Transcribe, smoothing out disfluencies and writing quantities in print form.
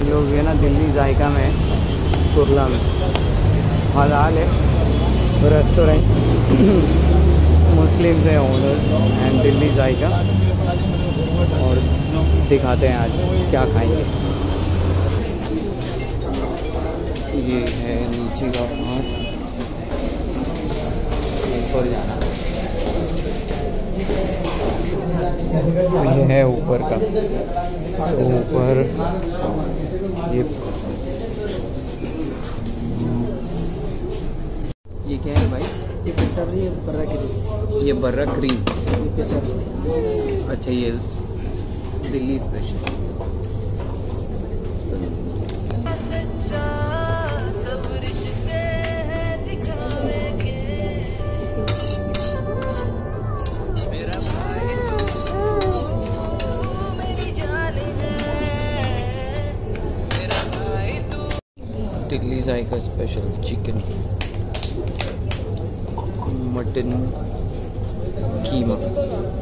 लोग है ना दिल्ली जायका में कुरला में हलाल है रेस्टोरेंट मुस्लिम है ओनर एंड दिल्ली जायका। और दिखाते हैं आज क्या खाएंगे। ये है नीचे का पार्ट, ऊपर जाना। ये है ऊपर का, तो ऊपर ये क्या है भाई? ये केसर है, बर्रा क्रीम। ये बर्रा क्रीम, ये केसर। अच्छा ये दिल्ली स्पेशल। दिल्ली जायका स्पेशल चिकन मटन कीमा।